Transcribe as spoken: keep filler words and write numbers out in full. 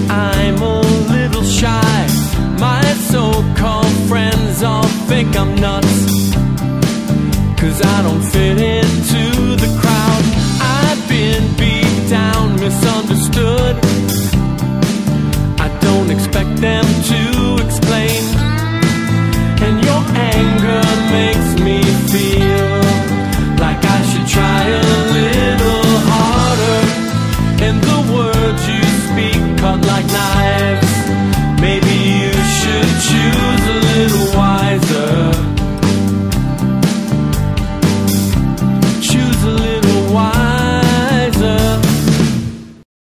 I'm a little shy. My so-called friends all think I'm nuts, 'cause I don't fit into